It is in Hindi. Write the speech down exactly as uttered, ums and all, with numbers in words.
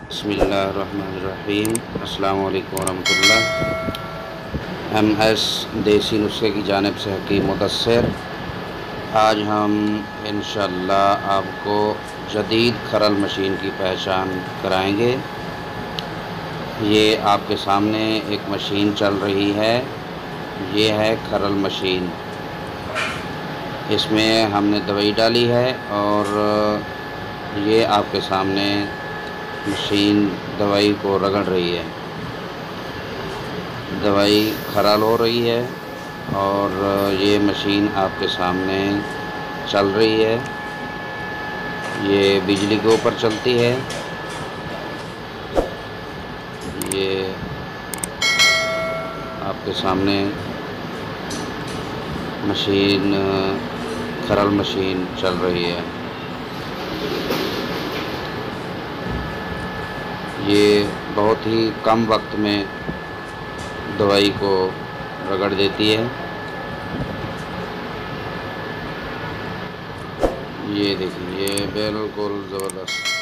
बिस्मिल्लाहिर्रहमानिर्रहीम। अस्सलामु अलैकुम वरहमतुल्लाह। एम एस देसी नुस्खे की जानिब से हकीम मुदस्सिर। आज हम इंशाअल्लाह आपको जदीद खरल मशीन की पहचान कराएंगे। ये आपके सामने एक मशीन चल रही है। ये है खरल मशीन। इसमें हमने दवाई डाली है और ये आपके सामने मशीन दवाई को रगड़ रही है। दवाई खराल हो रही है और ये मशीन आपके सामने चल रही है। ये बिजली के ऊपर चलती है। ये आपके सामने मशीन खरल मशीन चल रही है। ये बहुत ही कम वक्त में दवाई को रगड़ देती है। ये देखिए, ये बिल्कुल ज़बरदस्त।